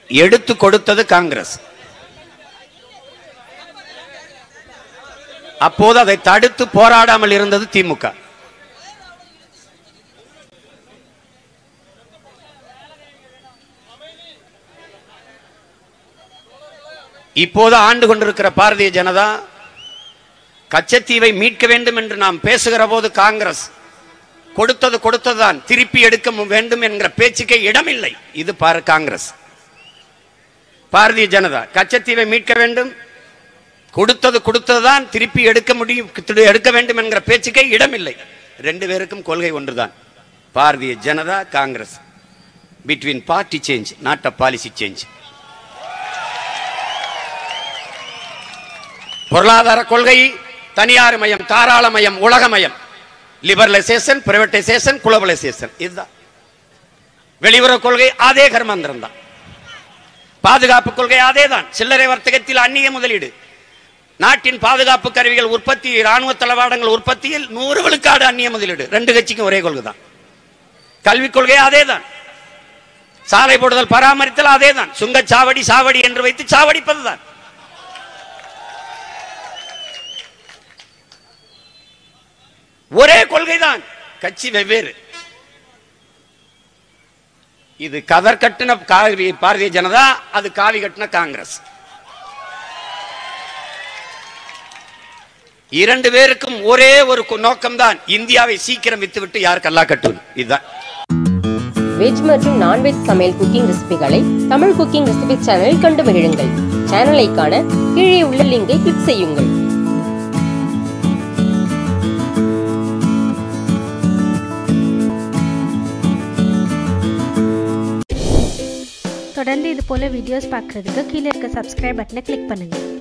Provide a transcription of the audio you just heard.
எடுத்து கொடுத்தது காங்கிரஸ். அப்போது அதை தடுத்து போராடாமல் இருந்தது திமுக. இப்போது ஆண்டு கொண்டிருக்கிற பாரதிய ஜனதா கச்சத்தீவை மீட்க வேண்டும் என்று நாம் பேசுகிற போது காங்கிரஸ் கொடுத்தது கொடுத்ததுதான், திருப்பி எடுக்க வேண்டும் என்கிற பேச்சுக்கே இடமில்லை. இது காங்கிரஸ். பாரதிய ஜனதா கச்சத்தீவை மீட்க வேண்டும், கொடுத்தது கொடுத்ததுதான், திருப்பி எடுக்க வேண்டும் என்கிற பேச்சுக்கே இடமில்லை. ரெண்டு பேருக்கும் கொள்கை ஒன்றுதான். Bharatiya Janata Congress. Between party change, not a policy change. பொருளாதார கொள்கை தனியார் மயம், தாராளமயம், உலகமயம், லிபரலைசேஷன், பிரைவேடைசேஷன், குளோபலைசேஷன். இதுதான் வெளியுறவு கொள்கை. அதே கர்மந்திரம் தான். பாதுகாப்பு கொள்கை அதே தான். சில்லறை வர்த்தகத்தில் அந்நிய முதலீடு, நாட்டின் பாதுகாப்பு கருவிகள் உற்பத்தி, ராணுவ தளவாடங்கள் உற்பத்தியில் 100 விழுக்காடு அந்நிய முதலீடு. ரெண்டு கட்சிக்கும் ஒரே கொள்கை தான். கல்விக் கொள்கை அதே தான். சாலை போடுதல், பராமரித்தல் அதே தான். சுங்கச்சாவடி சாவடி என்று வைத்து சாவடிப்பதுதான். ஒரே கொள்கைதான், கட்சி வெவ்வேறு. இது கதர் கட்டின பாரதிய ஜனதா, அது காவி கட்டின காங்கிரஸ். இரண்டு பேருக்கும் ஒரே ஒரு நோக்கம்தான், இந்தியாவை சீக்கிரம் வித்துவிட்டு யார் கல்லா கட்டுவது. இதுதான். வெஜ் மற்றும் நான்வெஜ் சமையல் குக்கிங் ரெசிபிகளை தமிழ் குக்கிங் ரெசிபி சேனலில் கண்டு மகிழுங்கள். சேனலை காண கீழே உள்ள லிங்கை கிளிக் செய்யுங்கள். தொடர்ந்து இது போல வீடியோஸ் பார்க்குறதுக்கு கீழே இருக்க சப்ஸ்கிரைப் பட்டனை கிளிக் பண்ணுங்கள்.